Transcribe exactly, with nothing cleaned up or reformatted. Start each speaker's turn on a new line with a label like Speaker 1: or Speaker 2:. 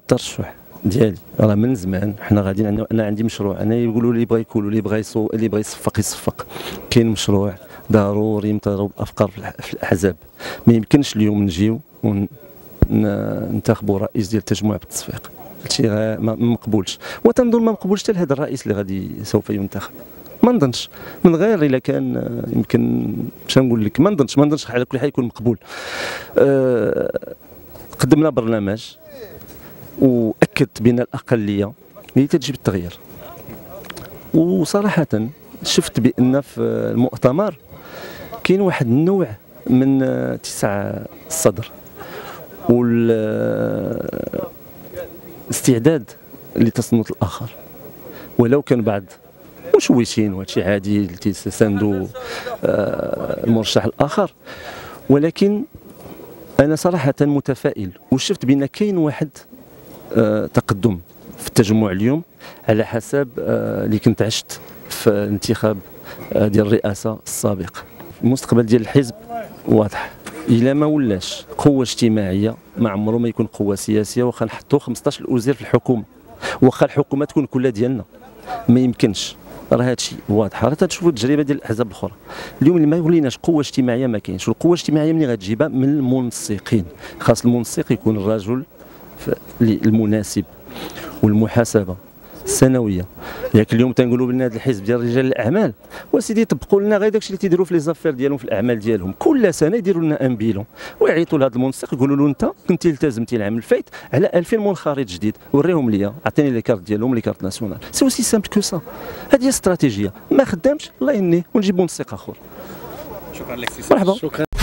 Speaker 1: الترشح ديالي راه من زمان حنا غاديين. عندنا انا عندي مشروع، انا يقولوا لي بغا يكولوا اللي بغا يصو اللي بغا يصفق يصفق. كاين مشروع ضروري نتضاربوا الافكار في الاحزاب. ما يمكنش اليوم نجيو وننتخبوا رئيس ديال التجمع بالتصفيق، هادشي ما مقبولش، وتنظن ما مقبولش حتى لهذا الرئيس اللي غادي سوف ينتخب. ما نظنش، من غير الا كان يمكن باش نقول لك ما نظنش ما نظنش على كل حال يكون مقبول. أه قدمنا برنامج واكدت بان الاقليه هي تجيب التغيير، وصراحه شفت بان في المؤتمر كاين واحد النوع من اتساع الصدر والاستعداد لتصنت الاخر، ولو كان بعض مشوشين وهادشي عادي اللي تيساندوا المرشح الاخر، ولكن انا صراحه متفائل وشفت بان كاين واحد تقدم في التجمع اليوم على حسب اللي كنت عشت في الانتخاب ديال الرئاسه السابق. المستقبل ديال الحزب واضح، الا ما ولاش قوه اجتماعيه ما عمره ما يكون قوه سياسيه. واخا نحطوا خمسطاش الوزير في الحكومه، واخا الحكومه تكون كلها ديالنا، ما يمكنش. راه هادشي واضح، راه تشوفوا التجربه ديال الاحزاب الاخرى اليوم اللي ما يوليناش قوه اجتماعيه ما كاينش. والقوه الاجتماعيه منين غتجيبها؟ من المنسقين. خاص المنسق يكون الرجل المناسب، والمحاسبه السنويه. ياك اليوم تنقولوا بان هذا الحزب ديال رجال الاعمال، وسيدي يطبقوا لنا غير داكشي اللي تيديروا في لي زافير ديالهم في الاعمال ديالهم. كل سنه يديروا لنا ان بيلون ويعيطوا لهذا المنسق يقولوا له انت كنتي التزمتي العام الفايت على ألفين منخرط جديد، وريهم ليا، عطيني لي كارت ديالهم، لي كارت ناسيونال. سي اوسي سامبل كو سا. هذه هي استراتيجيه، ما خدامش الله يهنيه ونجيبوا منسق اخر.
Speaker 2: شكرا لك سي
Speaker 1: مرحبا.
Speaker 2: شكرا.